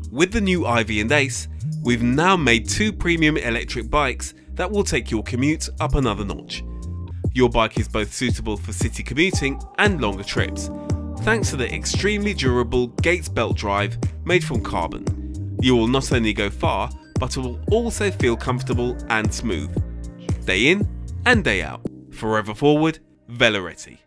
With the new Ivy and Ace, we've now made two premium electric bikes that will take your commute up another notch. Your bike is both suitable for city commuting and longer trips, thanks to the extremely durable Gates belt drive made from carbon. You will not only go far, but it will also feel comfortable and smooth. Day in and day out. Forever forward, Veloretti.